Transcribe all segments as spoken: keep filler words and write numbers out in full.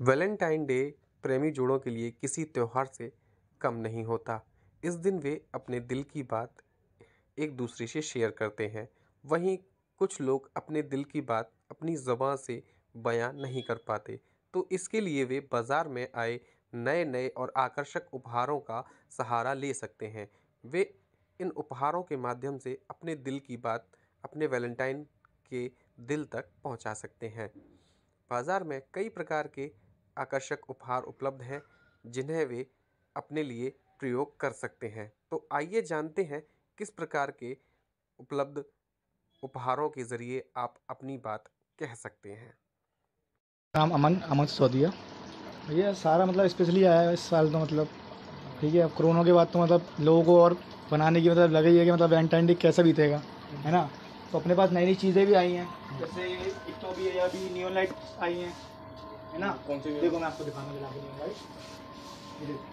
Valentine day प्रेमी जोड़ों के लिए किसी त्योहार से कम नहीं होता। इस दिन वे अपने दिल की बात एक दूसरे से शेयर करते हैं। वहीं कुछ लोग अपने दिल की बात अपनी ज़बान से बयां नहीं कर पाते, तो इसके लिए वे बाज़ार में आए नए नए और आकर्षक उपहारों का सहारा ले सकते हैं। वे इन उपहारों के माध्यम से अपने दिल की बात अपने वैलेंटाइन के दिल तक पहुंचा सकते हैं। बाज़ार में कई प्रकार के आकर्षक उपहार उपलब्ध हैं, जिन्हें वे अपने लिए प्रयोग कर सकते हैं। तो आइए जानते हैं किस प्रकार के उपलब्ध उपहारों के ज़रिए आप अपनी बात कह सकते हैं। नाम अमन अमन सिसोदिया। भैया सारा मतलब स्पेशली आया है इस साल तो मतलब ठीक है। अब कोरोना के बाद तो मतलब लोगों को और बनाने की मतलब लगा ही है कि मतलब वैलेंटाइन डे कैसे बीतेगा, है ना। तो अपने पास नई नई चीज़ें भी आई हैं, जैसे एक तो अभी अभी नियॉन लाइट आई हैं, है ना। कौन सी देखो मैं आपको दिखाने लगा नियॉन लाइट। ये देखो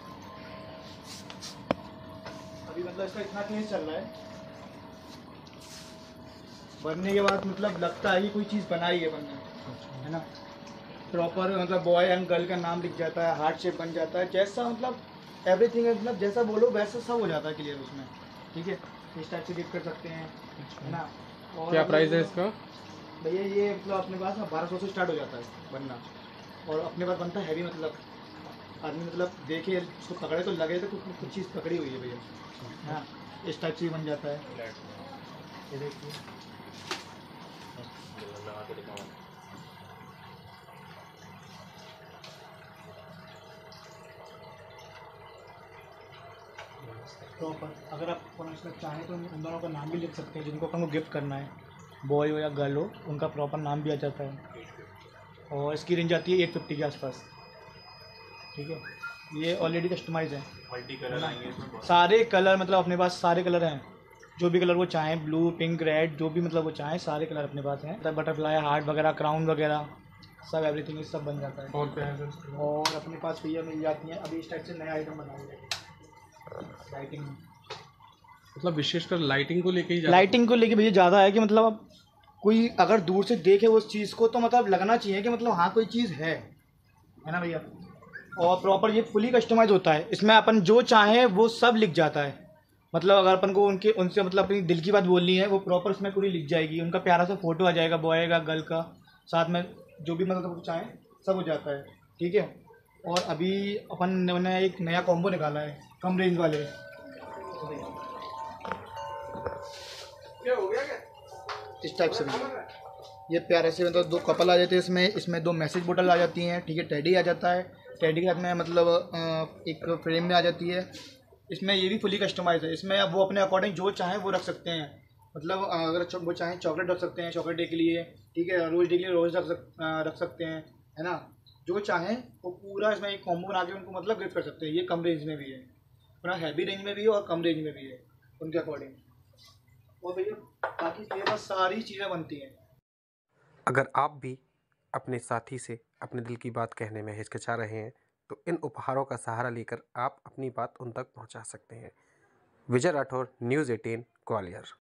अभी मतलब इसका इतना तेज चल रहा है, बनने के बाद मतलब लगता है कि कोई चीज़ बनाई है बनने, है ना। प्रॉपर मतलब बॉय एंड गर्ल का नाम लिख जाता है, हार्ट शेप बन जाता है, जैसा मतलब एवरीथिंग है, मतलब जैसा बोलो वैसा सब हो जाता है क्लियर उसमें, ठीक है। इस टाइप से गिफ्ट कर सकते हैं, है ना। और क्या प्राइस है इसका? भैया ये मतलब अपने पास ना बारह सौ से स्टार्ट हो जाता है बनना, और अपने पास बनता है हैवी, मतलब आदमी मतलब देखे उसको पकड़े तो लगे तो कुछ कुछ चीज़ पकड़ी हुई है भैया, हाँ। इस टाइप से ही बन जाता है, ये देखिए। प्रॉपर अगर आप अपन इसमें चाहें तो उन दोनों का नाम भी लिख सकते हैं जिनको अपन को गिफ्ट करना है, बॉय हो या गर्ल हो, उनका प्रॉपर नाम भी आ जाता है। और इसकी रेंज आती है एट फिफ्टी के आसपास, ठीक है। ये ऑलरेडी कस्टमाइज है, मल्टी कलर आएंगे, सारे कलर मतलब अपने पास सारे कलर हैं, जो भी कलर वो चाहें, ब्लू पिंक रेड जो भी मतलब वो चाहें सारे कलर अपने पास हैं। मतलब बटरफ्लाई हार्ट वगैरह क्राउन वगैरह सब एवरीथिंग सब बन जाता है। और क्या है सर? और अपने पास भैया मिल जाती हैं अभी इस टाइप से नया आइटम बना हुआ है लाइटिंग, मतलब विशेषकर लाइटिंग को लेके ही लाइटिंग को लेके भैया ज़्यादा है कि मतलब अब कोई अगर दूर से देखे उस चीज़ को तो मतलब लगना चाहिए कि मतलब हाँ कोई चीज़ है है ना भैया। और प्रॉपर ये फुली कस्टमाइज होता है, इसमें अपन जो चाहें वो सब लिख जाता है। मतलब अगर अपन को उनके उनसे मतलब अपनी दिल की बात बोलनी है वो प्रॉपर उसमें पूरी लिख जाएगी, उनका प्यारा सा फोटो आ जाएगा, बॉय का गर्ल का, साथ में जो भी मतलब चाहें सब हो जाता है, ठीक है। और अभी अपन ने एक नया कॉम्बो निकाला है कम रेंज वाले, इस टाइप से भी ये प्यारे से मतलब दो कपल आ जाते हैं इसमें इसमें दो मैसेज बोतल आ जाती हैं, ठीक है। टेडी आ जाता है, टेडी के साथ में मतलब एक फ्रेम में आ जाती है। इसमें ये भी फुली कस्टमाइज है, इसमें वो अपने अकॉर्डिंग जो चाहें वो रख सकते हैं। मतलब अगर वो चाहें चॉकलेट रख सकते हैं चॉकलेट डे के लिए, ठीक है। रोज़ डे के लिए रोज़ रख सक रख सकते हैं, है ना। जो चाहें वो पूरा इसमें एक कॉम्बो बना के उनको मतलब गिफ्ट कर सकते हैं। ये कम रेंज में भी है, पूरा हैवी रेंज में भी है और कम रेंज में भी है उनके अकॉर्डिंग। और भैया बाकी मेरे पास सारी चीज़ें बनती हैं। अगर आप भी अपने साथी से अपने दिल की बात कहने में हिचकिचा रहे हैं, तो इन उपहारों का सहारा लेकर आप अपनी बात उन तक पहुंचा सकते हैं। Vijay Rathore, news eighteen, Gwalior.